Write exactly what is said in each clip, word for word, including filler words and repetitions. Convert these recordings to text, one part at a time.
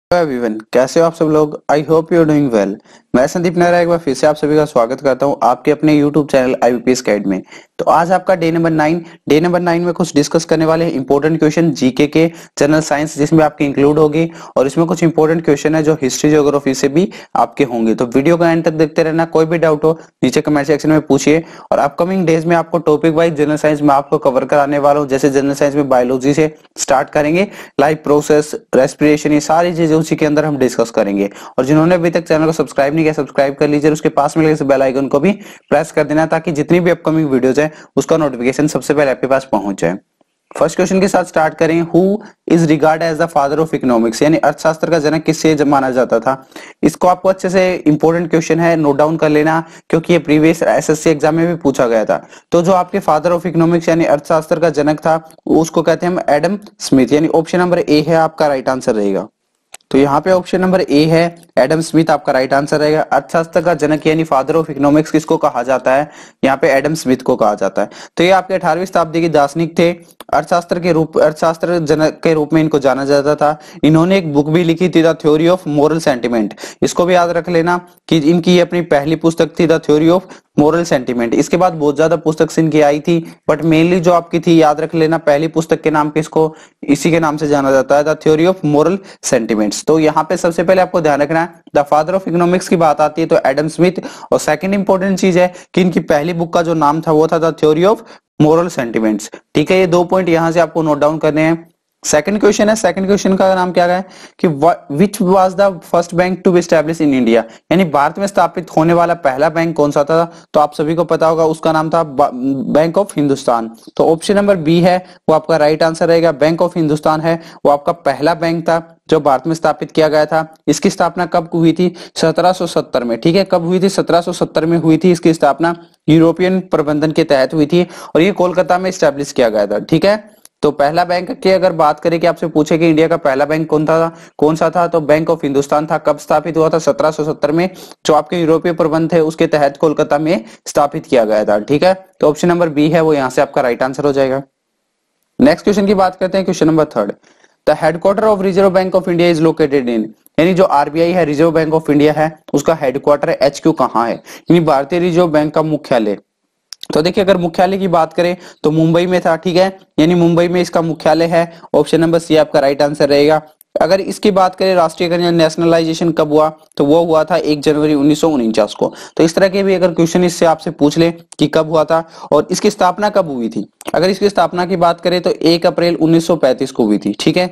Everyone, कैसे हो आप सब लोग। I hope you are doing well. मैं संदीप नेहरा एक बार फिर से आप सभी का स्वागत करता हूं आपके अपने यूट्यूब चैनल आईबीपीएस गाइड में। तो आज आपका day number nine day number nine में कुछ डिस्कस करने वाले हैं इंपॉर्टेंट क्वेश्चन जीके के जनरल साइंस, जिसमें आपके इंक्लूड होगी और इसमें कुछ इंपॉर्टेंट क्वेश्चन है जो हिस्ट्री ज्योग्राफी से भी आपके होंगे। तो वीडियो का एंड तक देखते रहना। कोई भी डाउट हो नीचे कमेंट सेक्शन में पूछिए और अपकमिंग डेज में आपको टॉपिक वाइज जनरल साइंस में आपको कवर कराने वाला हूँ। जैसे जनरल साइंस में बायोलॉजी से स्टार्ट करेंगे, लाइफ प्रोसेस, रेस्पिरेशन, ये सारी चीजें उसी के अंदर हम डिस्कस करेंगे। और जिन्होंने अभी तक चैनल को सब्सक्राइब नहीं किया, सब्सक्राइब कर लीजिए। उसके पास में लगे बेल आइकन को भी प्रेस कर देना ताकि जितनी भी अपकमिंग वीडियोस है उसका नोटिफिकेशन सबसे पहले आपके पास पहुंच जाए। फर्स्ट क्वेश्चन के साथ स्टार्ट करें। Who is regard as the father of economics, यानी अर्थशास्त्र का जनक किससे माना जाता था। इसको आपको अच्छे से इंपॉर्टेंट क्वेश्चन है, नोट डाउन कर लेना क्योंकि ये प्रीवियस एसएससी एग्जाम में भी पूछा गया था। तो जो आपके फादर ऑफ इकोनॉमिक्स यानी अर्थशास्त्र का जनक था उसको कहते हैं हम एडम स्मिथ, यानी ऑप्शन नंबर ए है आपका राइट आंसर रहेगा। तो यहाँ पे ऑप्शन नंबर ए है एडम स्मिथ आपका राइट आंसर रहेगा। अर्थशास्त्र का जनक यानी फादर ऑफ इकोनॉमिक्स किसको कहा जाता है, यहाँ पे एडम स्मिथ को कहा जाता है। तो ये आपके अठारहवीं शताब्दी के दार्शनिक थे। अर्थशास्त्र के रूप अर्थशास्त्र जनक के रूप में इनको जाना जाता था। इन्होंने एक बुक भी लिखी थी the theory of moral sentiment. इसको भी याद रख लेना कि इनकी ये अपनी पहली पुस्तक थी the theory of moral sentiment. इसके बाद बहुत ज्यादा पुस्तक इनकी आई थी, बट मेनली जो आपकी थी याद रख लेना पहली पुस्तक के नाम पे इसको इसी के नाम से जाना जाता है, the theory of moral sentiments. तो यहाँ पे सबसे पहले आपको ध्यान रखना है द फादर ऑफ इकोनॉमिक्स की बात आती है तो एडम स्मिथ। और सेकंड इंपॉर्टेंट चीज है कि इनकी पहली बुक का जो नाम था वो था the theory of moral sentiments. ठीक है, ये दो पॉइंट यहां से आपको नोट डाउन करने हैं। सेकंड क्वेश्चन है, सेकंड क्वेश्चन का नाम क्या है कि which was the first bank to be establish in India, यानी भारत में स्थापित होने वाला पहला बैंक कौन सा था। तो आप सभी को पता होगा उसका नाम था बैंक ऑफ हिंदुस्तान। तो ऑप्शन नंबर बी है वो आपका राइट आंसर रहेगा। बैंक ऑफ हिंदुस्तान है वो आपका पहला बैंक था जो भारत में स्थापित किया गया था। इसकी स्थापना कब हुई थी, सत्रह सौ सत्तर में। ठीक है, कब हुई थी, सत्रह सौ सत्तर में हुई थी इसकी स्थापना। यूरोपियन प्रबंधन के तहत हुई थी और ये कोलकाता में स्टैब्लिश किया गया था। ठीक है, तो पहला बैंक की अगर बात करें कि आपसे पूछे कि इंडिया का पहला बैंक कौन था कौन सा था, तो बैंक ऑफ हिंदुस्तान था। कब स्थापित हुआ था, सत्रह सौ सत्तर में, जो आपके यूरोपीय प्रबंध थे उसके तहत कोलकाता में स्थापित किया गया था। ठीक है, तो ऑप्शन नंबर बी है वो यहाँ से आपका राइट आंसर हो जाएगा। नेक्स्ट क्वेश्चन की बात करते हैं, question number third. The headquarter of Reserve Bank of India is located in, यानी जो आरबीआई है रिजर्व बैंक ऑफ इंडिया है उसका हेडक्वार्टर एचक्यू कहाँ है, यानी भारतीय रिजर्व बैंक का मुख्यालय। तो देखिए अगर मुख्यालय की बात करें तो मुंबई में था। ठीक है, यानी मुंबई में इसका मुख्यालय है। ऑप्शन नंबर सी आपका राइट आंसर रहेगा। अगर इसकी बात करें राष्ट्रीयकरण नेशनलाइजेशन कब हुआ, तो वो हुआ था एक जनवरी उन्नीस सौ उनचास को। तो इस तरह के भी अगर क्वेश्चन इससे आपसे पूछ ले कि कब हुआ था और इसकी स्थापना कब हुई थी। अगर इसकी स्थापना की बात करें तो एक अप्रैल उन्नीस सौ पैंतीस को हुई थी। ठीक है,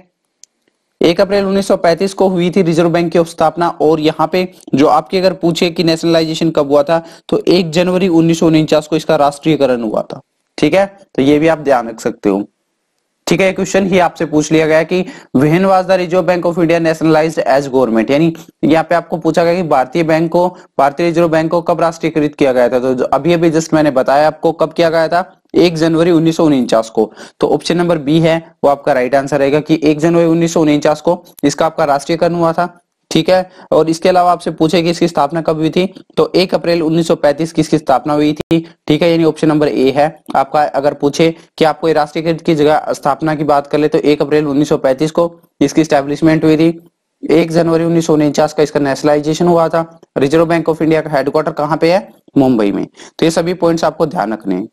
एक अप्रैल उन्नीस सौ पैंतीस को हुई थी रिजर्व बैंक की स्थापना। और यहाँ पे जो आपके अगर पूछे कि नेशनलाइजेशन कब हुआ था तो एक जनवरी उन्नीस सौ उनचास को इसका राष्ट्रीयकरण हुआ था। ठीक है, तो ये भी आप ध्यान रख सकते हो। ठीक है, क्वेश्चन ही आपसे पूछ लिया गया कि when was the Reserve Bank of India nationalised as government, यानी यहाँ पे आपको पूछा गया कि भारतीय बैंक को भारतीय रिजर्व बैंक को कब राष्ट्रीयकृत किया गया था। तो अभी अभी जस्ट मैंने बताया आपको कब किया गया था, एक जनवरी उन्नीस सौ उनचास को। तो ऑप्शन नंबर बी है वो आपका राइट आंसर रहेगा कि एक जनवरी उन्नीस सौ उनचास को इसका आपका राष्ट्रीयकरण हुआ था। ठीक है, और इसके अलावा आपसे पूछे कि इसकी स्थापना कब हुई थी तो एक अप्रैल उन्नीस सौ पैंतीस की इसकी स्थापना हुई थी। ठीक है, यानी ऑप्शन नंबर ए है आपका। अगर पूछे कि आपको राष्ट्रीयकृत की जगह स्थापना की बात कर ले तो एक अप्रैल उन्नीस सौ पैंतीस को इसकी स्टैब्लिशमेंट हुई थी। एक जनवरी उन्नीस सौ उनचास का इसका नेशनलाइजेशन हुआ था। रिजर्व बैंक ऑफ इंडिया का हेडक्वार्टर कहाँ पे है, मुंबई में। तो ये सभी पॉइंट्स आपको ध्यान रखने हैं।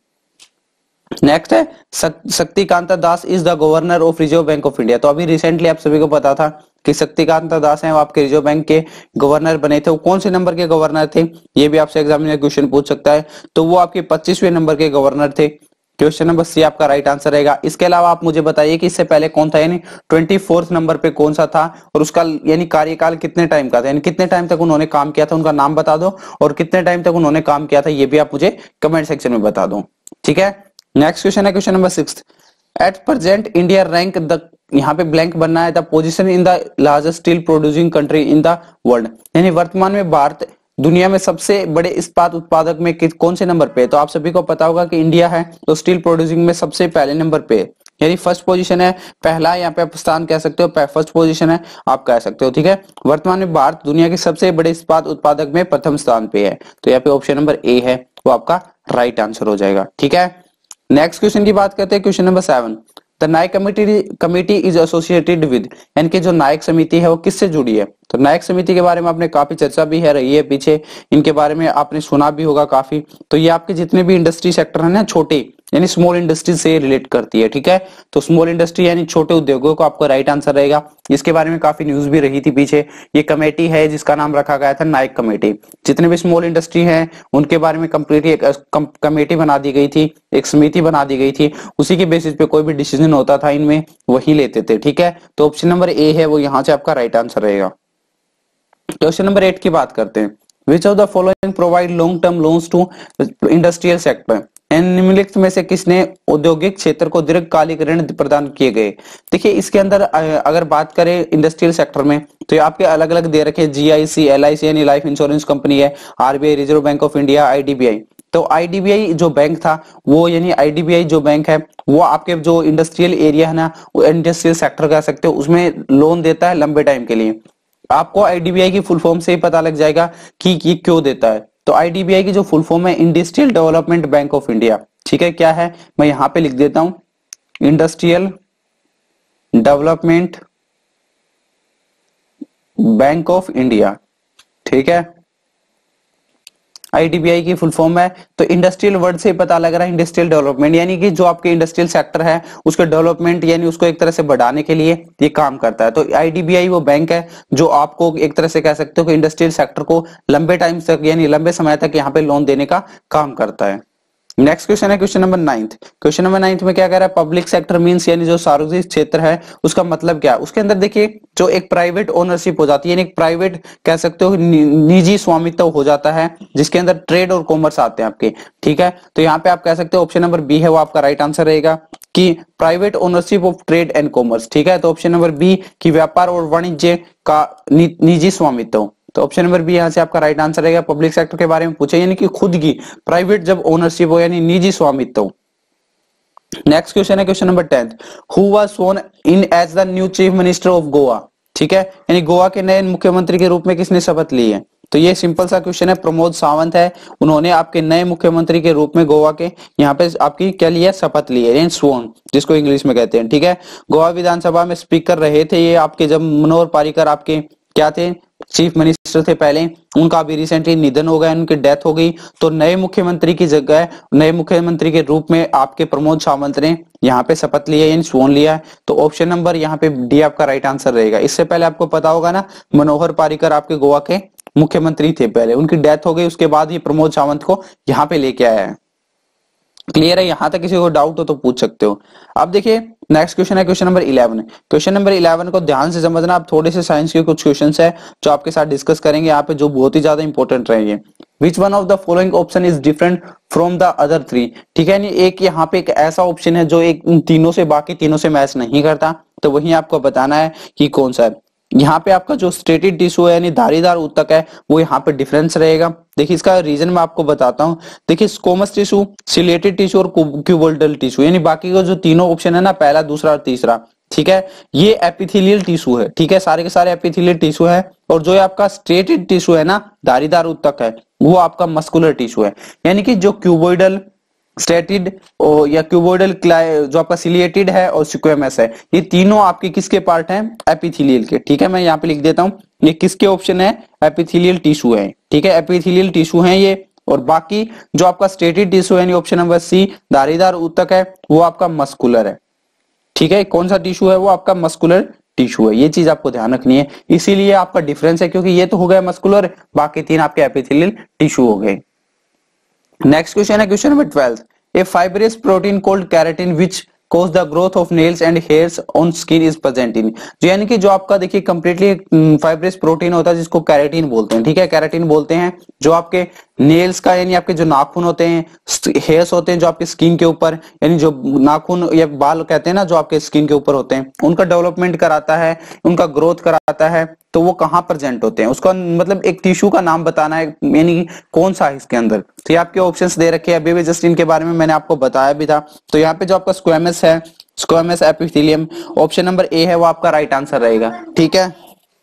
नेक्स्ट है Shaktikanta Das is the governor of Reserve Bank of India. तो अभी रिसेंटली आप सभी को पता था कि शक्तिकांता दास हैं वो आपके रिजर्व बैंक के गवर्नर बने थे। वो कौन से नंबर के गवर्नर थे, ये भी आपसे एग्जाम में क्वेश्चन पूछ सकता है। तो वो आपके पच्चीसवें नंबर के गवर्नर थे। क्वेश्चन नंबर सी आपका राइट आंसर रहेगा। इसके अलावा आप मुझे बताइए कि इससे पहले कौन था, यानी ट्वेंटी फोर्थ नंबर पे कौन सा था और उसका यानी कार्यकाल कितने टाइम का था, यानी कितने टाइम तक उन्होंने काम किया था, उनका नाम बता दो और कितने टाइम तक उन्होंने काम किया था ये भी आप मुझे कमेंट सेक्शन में बता दो। ठीक है, नेक्स्ट क्वेश्चन है question number six. At present India rank the, यहाँ पे ब्लैंक बनना है, the position in the largest steel producing country in the world, यानी वर्तमान में भारत दुनिया में सबसे बड़े इस्पात उत्पादक में कौन से नंबर पे। तो आप सभी को पता होगा कि इंडिया है तो स्टील प्रोड्यूसिंग में सबसे पहले नंबर पे, यानी फर्स्ट पोजीशन है, पहला यहाँ पे आप स्थान कह सकते हो, फर्स्ट पोजीशन है आप कह सकते हो। ठीक है, वर्तमान में भारत दुनिया के सबसे बड़े इस्पात उत्पादक में प्रथम स्थान पे है। तो यहाँ पे ऑप्शन नंबर ए है वो आपका राइट आंसर हो जाएगा। ठीक है, नेक्स्ट क्वेश्चन की बात करते हैं, question number seven. The Nayak committee committee is associated with, यानी कि जो नायक समिति है वो किससे जुड़ी है? तो नायक समिति के बारे में आपने काफी चर्चा भी है रही है पीछे, इनके बारे में आपने सुना भी होगा काफी। तो ये आपके जितने भी इंडस्ट्री सेक्टर है ना, छोटे यानी स्मॉल इंडस्ट्री से रिलेट करती है, ठीक है। तो स्मॉल इंडस्ट्री यानी छोटे उद्योगों को आपका राइट आंसर रहेगा। इसके बारे में काफी न्यूज भी रही थी पीछे। ये कमेटी है जिसका नाम रखा गया था नायक कमेटी। जितने भी स्मॉल इंडस्ट्री हैं उनके बारे में कंप्लीटली एक कमेटी बना दी गई थी, एक समिति बना दी गई थी। उसी के बेसिस पे कोई भी डिसीजन होता था इनमें वही लेते थे, ठीक है। तो ऑप्शन नंबर ए है वो यहाँ से आपका राइट आंसर रहेगा। क्वेश्चन नंबर एट की बात करते हैं। Which of the following provide long term loans to industrial sector, निम्नलिखित में से किसने औद्योगिक क्षेत्र को दीर्घकालिक ऋण प्रदान किए गए? देखिए इसके अंदर अगर बात करें इंडस्ट्रियल सेक्टर में तो ये आपके अलग अलग दे रखे, जीआईसी, एलआईसी यानी लाइफ इंश्योरेंस कंपनी है, RBI Reserve Bank of India, IDBI. तो आईडीबीआई जो बैंक था वो यानी आईडीबीआई जो बैंक है वो आपके जो इंडस्ट्रियल एरिया है ना, वो इंडस्ट्रियल सेक्टर कह सकते हो, उसमें लोन देता है लंबे टाइम के लिए। आपको आईडीबीआई की फुल फॉर्म से ही पता लग जाएगा कि ये क्यों देता है। तो आईडीबीआई की जो फुल फॉर्म है Industrial Development Bank of India, ठीक है। क्या है मैं यहां पे लिख देता हूं, Industrial Development Bank of India, ठीक है। आईडीबीआई की फुल फॉर्म है। तो इंडस्ट्रियल वर्ड से पता लग रहा है इंडस्ट्रियल डेवलपमेंट, यानी कि जो आपके इंडस्ट्रियल सेक्टर है उसके डेवलपमेंट यानी उसको एक तरह से बढ़ाने के लिए ये काम करता है। तो आईडीबीआई वो बैंक है जो आपको एक तरह से कह सकते हो कि इंडस्ट्रियल सेक्टर को लंबे टाइम तक यानी लंबे समय तक यहाँ पे लोन देने का काम करता है। नेक्स्ट क्वेश्चन है question number ninth. Question number ninth में क्या कह रहा है, पब्लिक सेक्टर मींस यानी जो सार्वजनिक क्षेत्र है उसका मतलब क्या है? उसके अंदर देखिए जो एक प्राइवेट ओनरशिप हो जाती है, यानी एक प्राइवेट कह सकते हो निजी स्वामित्व हो जाता है जिसके अंदर ट्रेड और कॉमर्स आते हैं आपके, ठीक है। तो यहाँ पे आप कह सकते हो ऑप्शन नंबर बी है वो आपका राइट आंसर रहेगा कि private ownership of trade and commerce, ठीक है। तो ऑप्शन नंबर बी की व्यापार और वाणिज्य का निजी स्वामित्व, तो ऑप्शन नंबर बी यहाँ से आपका राइट आंसर रहेगा। पब्लिक सेक्टर के बारे में पूछे यानी कि खुद की प्राइवेट जब ओनरशिप हो यानी निजी स्वामित्व। नेक्स्ट क्वेश्चन है question number tenth. Who was स्worn in as the new chief minister of Goa, ठीक है। यानी गोवा के नए मुख्यमंत्री के रूप में किसने शपथ ली है? तो ये सिंपल सा क्वेश्चन है, प्रमोद सावंत है, उन्होंने आपके नए मुख्यमंत्री के रूप में गोवा के यहाँ पे आपकी क्या लिया, शपथ ली है, स्वॉन जिसको इंग्लिश में कहते हैं, ठीक है। गोवा विधानसभा में स्पीकर रहे थे ये आपके, जब मनोहर पारिकर आपके क्या थे, चीफ मिनिस्टर थे पहले, उनका अभी रिसेंटली निधन हो गया, उनकी डेथ हो गई। तो नए मुख्यमंत्री की जगह नए मुख्यमंत्री के रूप में आपके प्रमोद सावंत ने यहाँ पे शपथ लिया यानी स्वॉन लिया है। तो ऑप्शन नंबर यहाँ पे डी आपका राइट आंसर रहेगा। इससे पहले आपको पता होगा ना मनोहर पारिकर आपके गोवा के मुख्यमंत्री थे पहले, उनकी डेथ हो गई, उसके बाद ये प्रमोद सावंत को यहाँ पे लेके आया है। क्लियर है? यहां तक किसी को डाउट हो तो पूछ सकते हो। अब देखिए नेक्स्ट क्वेश्चन है question number eleven. Question number eleven को ध्यान से समझना, आप थोड़े से साइंस के कुछ क्वेश्चंस है जो आपके साथ डिस्कस करेंगे यहाँ पे, जो बहुत ही ज्यादा इंपॉर्टेंट रहेंगे। Which one of the following option is different from the other three, ठीक है। एक यहाँ पे एक ऐसा ऑप्शन है जो एक तीनों से बाकी तीनों से मैच नहीं करता, तो वही आपको बताना है कि कौन सा है। यहाँ पे आपका जो स्ट्रेटेड टिश्यू है यानी धारीदार ऊतक है वो यहाँ पे डिफरेंस रहेगा। देखिए इसका रीजन मैं आपको बताता हूँ। देखिए स्क्वैमस टिश्यू, सिलेटेड टिश्यू और क्यूबोइडल टिश्यू, यानी बाकी का जो तीनों ऑप्शन है ना, पहला दूसरा और तीसरा, ठीक है, ये एपिथेलियल टिश्यू है, ठीक है, सारे के सारे एपिथेलियल टिश्यू है। और जो आपका स्ट्रेटेड टिश्यू है ना, धारीदार ऊतक है, वो आपका मस्कुलर टिश्यू है। यानी कि जो क्यूबोइडल स्टेटिड या क्यूबोइडल जो आपका सिलिएटेड है और स्क्वैमस है, ये तीनों आपके किसके पार्ट हैं, एपिथेलियल के, ठीक है। मैं यहाँ पे लिख देता हूँ ये किसके ऑप्शन है, एपिथेलियल टिश्यू है, ठीक है, एपिथेलियल टिश्यू है ये। और बाकी जो आपका स्टेटिड टिश्यू है ऑप्शन नंबर सी धारीदार ऊतक है, वो आपका मस्कुलर है, ठीक है। कौन सा टिश्यू है, वो आपका मस्कुलर टिश्यू है। ये चीज आपको ध्यान रखनी है, इसीलिए आपका डिफरेंस है, क्योंकि ये तो हो गया मस्कुलर, बाकी तीन आपके एपिथेलियल टिश्यू हो गए। नेक्स्ट क्वेश्चन है question number twelfth. A fibrous protein called keratin which cause the growth of nails and hairs on skin is present in, जो यानी कि जो आपका देखिए कंप्लीटली फाइब्रस प्रोटीन होता है जिसको केराटिन बोलते हैं, ठीक है, केराटिन बोलते हैं, जो आपके नेल्स का यानी आपके जो नाखून होते हैं, हेयर्स होते हैं जो आपके स्किन के ऊपर, यानी जो नाखून या बाल कहते हैं ना जो आपके स्किन के ऊपर होते हैं, उनका डेवलपमेंट कराता है, उनका ग्रोथ कराता है। तो वो कहाँ प्रेजेंट होते हैं, उसका मतलब एक टिश्यू का नाम बताना है, यानी कौन सा है इसके अंदर। तो ये आपके ऑप्शंस दे रखे हैं, अभी भी जस्ट इनके बारे में मैंने आपको बताया भी था। तो यहाँ पे जो आपका स्क्वैमस है, squamous epithelium, option number A है वो आपका राइट आंसर रहेगा, ठीक है,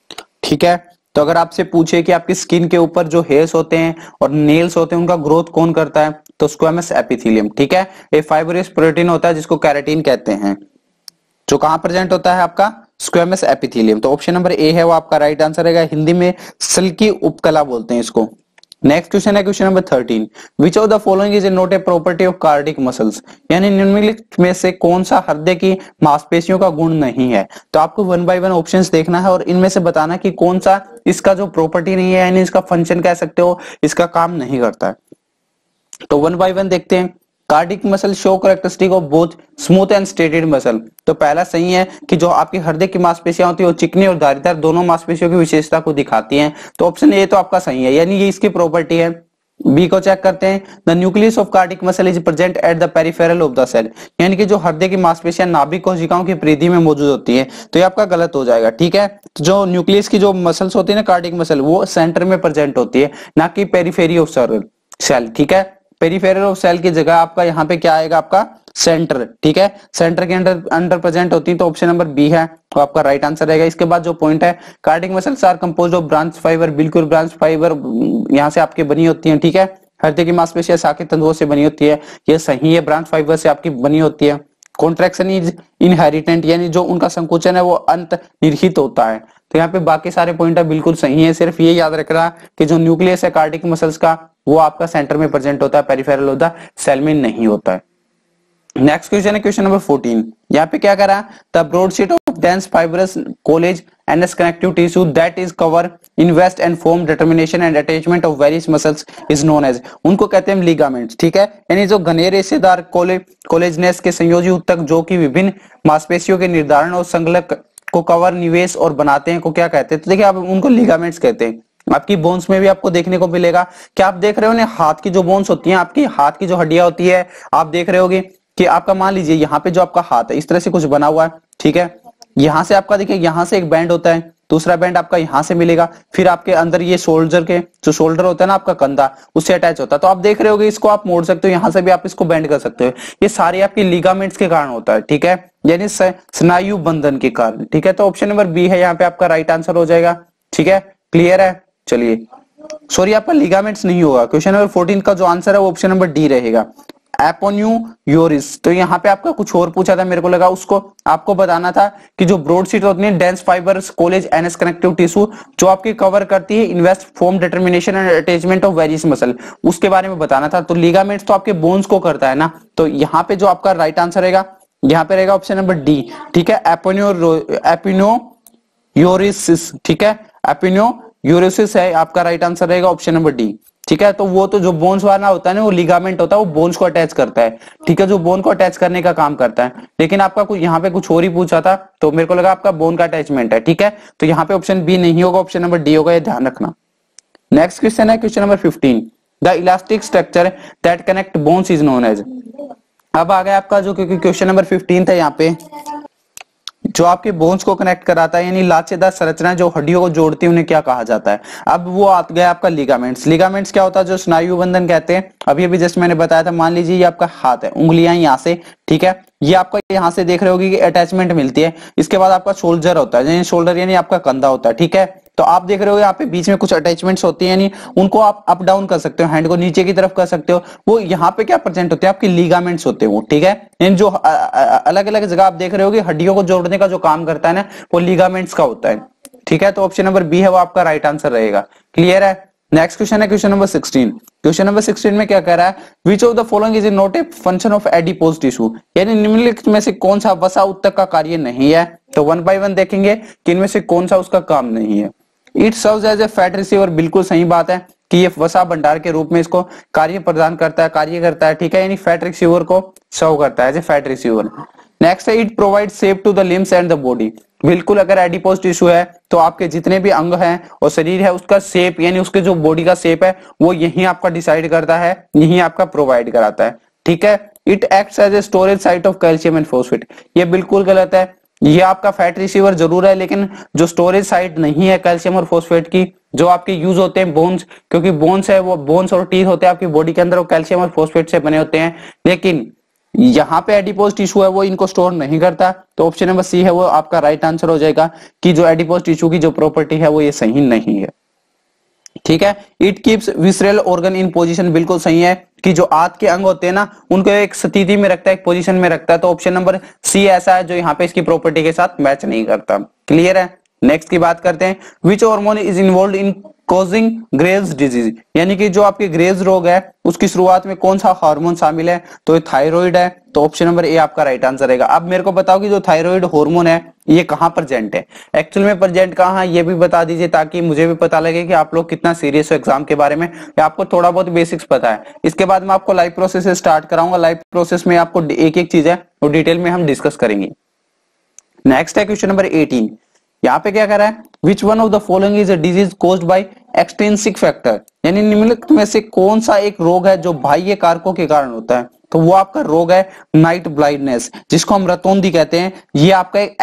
ठीक है। तो अगर आपसे पूछे कि आपकी स्किन के ऊपर जो हेयर्स होते हैं और नेल्स होते हैं उनका ग्रोथ कौन करता है, तो स्क्वैमस एपिथेलियम, ठीक है। ये फाइब्रस प्रोटीन होता है जिसको केराटिन कहते हैं। जो कहां प्रेजेंट होता है आपका स्क्वेमस एपिथेलियम। तो ऑप्शन नंबर ए है वो आपका राइट आंसर रहेगा। हिंदी में सिल्की उपकला बोलते हैं इसको। नेक्स्ट क्वेश्चन है question number thirteen, which of the following is not a property of cardiac muscles, यानी निम्नलिखित में से कौन सा हृदय की मांसपेशियों का गुण नहीं है। तो आपको वन बाय वन ऑप्शंस देखना है और इनमें से बताना कि कौन सा इसका जो प्रॉपर्टी नहीं है, यानी इसका फंक्शन कह सकते हो, इसका काम नहीं करता है। तो वन बाय वन देखते हैं। Cardiac muscle show characteristic of both smooth and striated muscle. तो पहला सही है कि जो आपकी हृदय की मांसपेशियां होती है वो चिकनी और धारीदार दोनों मांसपेशियों की विशेषता को दिखाती हैं। तो ऑप्शन ए तो आपका सही है, यानी ये इसकी प्रॉपर्टी है। बी को चेक करते हैं, the nucleus of cardiac muscle is present at the peripheral of the cell, यानी कि जो हृदय की मांसपेशियां नाभिक कोशिकाओं की परिधि में मौजूद होती है। तो ये आपका गलत हो जाएगा, ठीक है। तो जो न्यूक्लियस की जो मसल्स होती है ना कार्डिक मसल, वो सेंटर में प्रेजेंट होती है, ना कि पेरिफेरी ऑफ सेल, ठीक है। पेरिफेरल ऑफ सेल की जगह आपका यहाँ पे क्या आएगा, आपका सेंटर, ठीक है। सेंटर के अंदर अंडर प्रेजेंट होती है। तो ऑप्शन नंबर बी है तो आपका राइट आंसर रहेगा। इसके बाद जो पॉइंट है, cardiac muscles are composed of branch fibre, बिल्कुल ब्रांच फाइबर यहाँ से आपकी बनी होती है, ठीक है। हृदय की मांसपेशियां शाखित तंतुओं से बनी होती है, ये सही है। ब्रांच फाइबर से आपकी बनी होती है। कॉन्ट्रैक्शन इज इनहेरिटेंट, यानी जो उनका संकुचन है वो अंत निर्हित होता है। तो यहाँ पे बाकी सारे पॉइंट बिल्कुल सही है, सिर्फ ये याद रखना कि जो न्यूक्लियस है कार्डिक मसल्स का वो आपका सेंटर में प्रेजेंट होता है, पेरिफेरल ऑफ द सेल में नहीं होता है। नेक्स्ट क्वेश्चन है क्वेश्चन नंबर फोर्टीन, यहाँ पे क्या करा, the broad sheet of dense fibrous collagen and connective tissue that is cover invest and form determination and attachment of various muscles is known as, उनको कहते हैं ligaments, ठीक है। यानी जो घने रेशेदार कोले कोलेजनेस के संयोजी ऊतक जो कि विभिन्न मांसपेशियों के निर्धारण और संलग्न को कवर, निवेश और बनाते हैं, को क्या कहते हैं। तो देखिए आप उनको लिगामेंट्स कहते हैं। आपकी बोन्स में भी आपको देखने को मिलेगा। क्या आप देख रहे हो ना, हाथ की जो बोन्स होती हैं, आपकी हाथ की जो हड्डियां होती है, आप देख रहे होगे कि आपका मान लीजिए यहाँ पे जो आपका हाथ है इस तरह से कुछ बना हुआ है, ठीक है। यहाँ से आपका देखिए यहाँ से एक बैंड होता है, दूसरा बैंड आपका यहाँ से मिलेगा, फिर आपके अंदर ये शोल्डर के जो शोल्डर होता है ना आपका कंधा, उससे अटैच होता है। तो आप देख रहे होगे इसको आप मोड़ सकते हो, यहाँ से भी आप इसको बेंड कर सकते हो। ये सारे आपके लिगामेंट्स के कारण होता है, ठीक है, यानी स्नायु बंधन के कारण, ठीक है। तो ऑप्शन नंबर बी है यहाँ पे आपका राइट आंसर हो जाएगा, ठीक है। क्लियर है, चलिए। सॉरी आपका लिगामेंट्स नहीं होगा। क्वेश्चन नंबर फोर्टीन का जो आंसर है वो ऑप्शन नंबर डी रहेगा, एपोन्यूयोरिस। तो यहाँ पे आपका कुछ और पूछा था, मेरे को लगा उसको आपको बताना था कि जो ब्रॉड शीट होती है डेंस फाइबर्स कोलेज एनएस कनेक्टिव टिश्यू जो आपकी कवर करती है invest form determination and attachment of various muscle, उसके बारे में बताना था। तो लिगामेंट्स तो आपके बोन्स को करता है ना, तो यहाँ पे जो आपका राइट आंसर रहेगा यहाँ पे रहेगा ऑप्शन नंबर डी, ठीक है। एपोन्यो एपोन्यूयोरिस, ठीक है, एपोन्यूयोरिस है आपका राइट आंसर रहेगा ऑप्शन नंबर डी, ठीक है। तो वो तो जो बोन्स वाला होता है ना वो लिगामेंट होता है, वो बोन्स को अटैच करता है, ठीक है, जो बोन को अटैच करने का काम करता है। लेकिन आपका कुछ यहाँ पे कुछ और ही पूछा था, तो मेरे को लगा आपका बोन का अटैचमेंट है, ठीक है। तो यहाँ पे ऑप्शन बी नहीं होगा, ऑप्शन नंबर डी होगा, ये ध्यान रखना। नेक्स्ट क्वेश्चन है question number fifteen, the elastic structure that connect bones is known as. अब आ गया आपका जो क्योंकि क्वेश्चन नंबर फिफ्टीन था, यहाँ पे जो आपके बोन्स को कनेक्ट कराता है, यानी लाचेदार संरचना जो हड्डियों को जोड़ती है, उन्हें क्या कहा जाता है। अब वो आ गया आपका लिगामेंट्स। लिगामेंट्स क्या होता है, जो स्नायु बंधन कहते हैं। अभी अभी जस्ट मैंने बताया था, मान लीजिए ये आपका हाथ है, उंगलियां यहाँ से, ठीक है, ये आपका यहाँ से देख रहे होगी कि अटैचमेंट मिलती है। इसके बाद आपका शोल्डर होता है, यानी शोल्डर यानी आपका कंधा होता है, ठीक है। तो आप देख रहे हो यहाँ पे बीच में कुछ अटैचमेंट्स होती हैं, यानी उनको आप अप डाउन कर सकते हो, हैंड को नीचे की तरफ कर सकते हो। वो यहाँ पे क्या प्रेजेंट होते हैं, आपके लिगामेंट्स होते हैं वो, ठीक है। यानी जो अलग अलग जगह आप देख रहे होगे हड्डियों को जोड़ने का जो काम करता है ना, वो लिगामेंट्स का होता है, ठीक है। तो ऑप्शन नंबर बी है वो आपका राइट आंसर रहेगा। क्लियर है। नेक्स्ट क्वेश्चन है question number sixteen. Question number sixteen में क्या कह रहा है, which of the following is not a function of adipose tissue, यानी निम्नलिखित में से कौन सा वसा ऊतक का कार्य नहीं है। तो वन बाय वन देखेंगे कि इनमें से कौन सा उसका काम नहीं है। It serves as a fat receiver, बिल्कुल सही बात है कि ये वसा भंडार के रूप में इसको कार्य प्रदान करता है, कार्य करता है, ठीक है, यानी फैट रिसीवर को सर्व करता है as a fat receiver. Next है it provide shape to the limbs and the body, बिल्कुल अगर एडिपोज टिश्यू है तो आपके जितने भी अंग हैं और शरीर है उसका शेप, यानी उसके जो बॉडी का शेप है वो यही आपका डिसाइड करता है, यही आपका प्रोवाइड कराता है, ठीक है। It acts as a storage site of calcium and phosphate, ये बिल्कुल गलत है। ये आपका फैट रिसीवर जरूर है, लेकिन जो स्टोरेज साइट नहीं है कैल्शियम और फॉस्फेट की, जो आपके यूज होते हैं बोन्स, क्योंकि बोन्स है वो बोन्स और टीथ होते हैं आपकी बॉडी के अंदर, वो कैल्शियम और फॉस्फेट से बने होते हैं। लेकिन यहाँ पे एडिपोज टिश्यू है वो इनको स्टोर नहीं करता। तो ऑप्शन नंबर सी है वो आपका राइट आंसर हो जाएगा कि जो एडिपोज टिश्यू की जो प्रॉपर्टी है वो ये सही नहीं है, ठीक है। It keeps visceral organ in position, बिल्कुल सही है। कि जो आंत के अंग होते हैं ना उनको एक स्थिति में रखता है, एक पोजीशन में रखता है। तो ऑप्शन नंबर सी ऐसा है जो यहाँ पे इसकी प्रॉपर्टी के साथ मैच नहीं करता। क्लियर है। नेक्स्ट की बात करते हैं, which hormone is involve in causing Graves disease, यानी कि जो आपके ग्रेव्स रोग है उसकी शुरुआत में कौन सा हार्मोन शामिल है, तो ये थायराइड है। तो ऑप्शन नंबर ए आपका राइट आंसर रहेगा। अब मेरे को बताओ कि जो थायराइड हार्मोन है ये कहां प्रेजेंट है, एक्चुअल में प्रेजेंट कहां है ये भी बता दीजिए, ताकि मुझे भी पता लगे कि आप लोग कितना सीरियस हो एग्जाम के बारे में, या आपको थोड़ा बहुत बेसिक्स पता है। इसके बाद मैं आपको लाइव प्रोसेस से स्टार्ट कराऊंगा। लाइव प्रोसेस में आपको एक एक चीज है वो डिटेल में हम डिस्कस करेंगे। नेक्स्ट है क्वेश्चन नंबर एटीन। यहाँ पे क्या कह रहा है, which one of the following is a disease caused by extrinsic factor, यानी निम्नलिखित में से कौन सा एक रोग है जो बाह्य कारकों के कारण होता है, तो वो आपका रोग है नाइट ब्लाइंडनेस, जिसको हम रतौंधी कहते हैं। ये आपका एक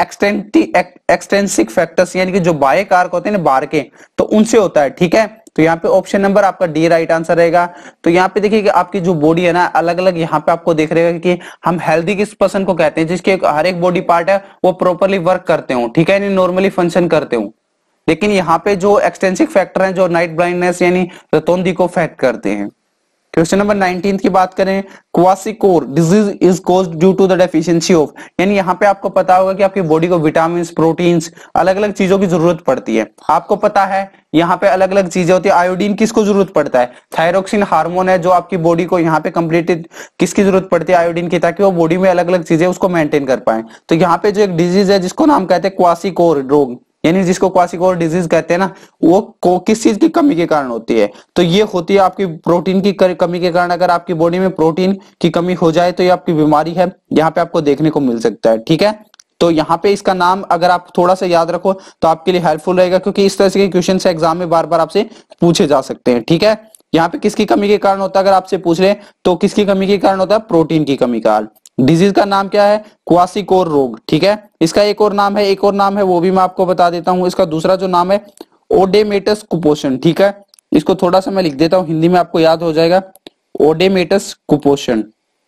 एक्सटेंसिक फैक्टर्स यानी कि जो बाह्य कारक होते हैं ना बाहर के, तो उनसे होता है। ठीक है, तो यहाँ पे ऑप्शन नंबर आपका डी राइट आंसर रहेगा। तो यहाँ पे देखिए कि आपकी जो बॉडी है ना अलग अलग, यहाँ पे आपको देख रहे कि हम हेल्दी किस पर्सन को कहते हैं, जिसके हर एक बॉडी पार्ट है वो प्रॉपरली वर्क करते हो, ठीक है, नॉर्मली फंक्शन करते हो। लेकिन यहाँ पे जो एक्सटेंसिक फैक्टर हैं जो नाइट ब्लाइंडनेस यानी रतौंधी को अफेक्ट करते हैं। क्वेश्चन नंबर नाइनटीन की बात करें, kwashiorkor disease is caused due to the deficiency of, यानी यहाँ पे आपको पता होगा कि आपकी बॉडी को विटामिन, प्रोटीन्स, अलग अलग चीजों की जरूरत पड़ती है। आपको पता है यहाँ पे अलग अलग चीजें होती है। आयोडीन किसको जरूरत पड़ता है, थायरोक्सिन हार्मोन है जो आपकी बॉडी को यहाँ पे कंप्लीटेड किसकी जरूरत पड़ती है, आयोडीन की, ताकि वो बॉडी में अलग अलग चीजें उसको मेंटेन कर पाए। तो यहाँ पे जो एक डिजीज है जिसको नाम कहते हैं क्वासिकोर रोग, यानी जिसको क्वासिकोर डिजीज कहते हैं ना, वो को किस चीज की कमी के कारण होती है, तो ये होती है आपकी प्रोटीन की कमी के कारण। अगर आपकी बॉडी में प्रोटीन की कमी हो जाए तो ये आपकी बीमारी है, यहाँ पे आपको देखने को मिल सकता है। ठीक है, तो यहाँ पे इसका नाम अगर आप थोड़ा सा याद रखो तो आपके लिए हेल्पफुल रहेगा, क्योंकि इस तरह के क्वेश्चन से एग्जाम में बार बार आपसे पूछे जा सकते हैं। ठीक है, यहाँ पे किसकी कमी के कारण होता है अगर आपसे पूछ ले तो किसकी कमी के कारण होता है, प्रोटीन की कमी का। डिजीज का नाम क्या है, क्वासिकोर रोग। ठीक है, इसका एक और नाम है, एक और नाम है वो भी मैं आपको बता देता हूं। इसका दूसरा जो नाम है ओडेमेटस कुपोषण। ठीक है, इसको थोड़ा सा मैं लिख देता हूं, हिंदी में आपको याद हो जाएगा, ओडेमेटस कुपोषण,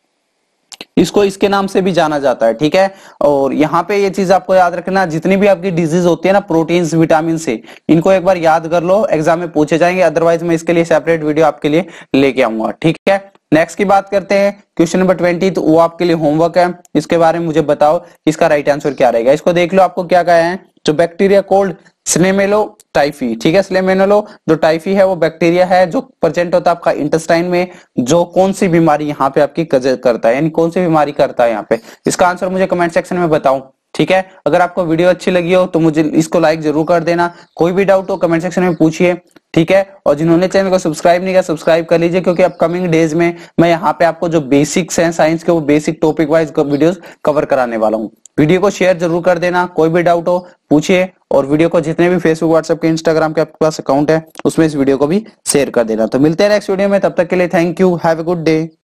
इसको इसके नाम से भी जाना जाता है। ठीक है, और यहाँ पे ये चीज आपको याद रखना, जितनी भी आपकी डिजीज होती है ना प्रोटीन्स विटामिन से, इनको एक बार याद कर लो, एग्जाम में पूछे जाएंगे, अदरवाइज मैं इसके लिए सेपरेट वीडियो आपके लिए लेके आऊंगा। ठीक है, नेक्स्ट की बात करते हैं क्वेश्चन नंबर ट्वेंटी। तो वो आपके लिए होमवर्क है, इसके बारे में मुझे बताओ इसका राइट आंसर क्या रहेगा। इसको देख लो, आपको क्या कहा है, जो बैक्टीरिया कोल्ड स्लेमेलो टाइफी। ठीक है, स्लेमेलो जो टाइफी है वो बैक्टीरिया है जो प्रेजेंट होता है आपका इंटेस्टाइन में, जो कौन सी बीमारी यहाँ पे आपकी करता है, यानी कौन सी बीमारी करता है यहाँ पे, इसका आंसर मुझे कमेंट सेक्शन में बताओ। ठीक है, अगर आपको वीडियो अच्छी लगी हो तो मुझे इसको लाइक जरूर कर देना, कोई भी डाउट हो कमेंट सेक्शन में पूछिए। ठीक है, और जिन्होंने चैनल को सब्सक्राइब नहीं किया सब्सक्राइब कर लीजिए, क्योंकि अपकमिंग डेज में मैं यहाँ पे आपको जो बेसिक्स हैं साइंस के वो basic topic wise videos cover कराने वाला हूँ। वीडियो को शेयर जरूर कर देना, कोई भी डाउट हो पूछिए, और वीडियो को जितने भी फेसबुक व्हाट्सएप के इंस्टाग्राम के आपके पास अकाउंट है उसमें इस वीडियो को भी शेयर कर देना। तो मिलते हैं नेक्स्ट वीडियो में, तब तक के लिए thank you, have a good day.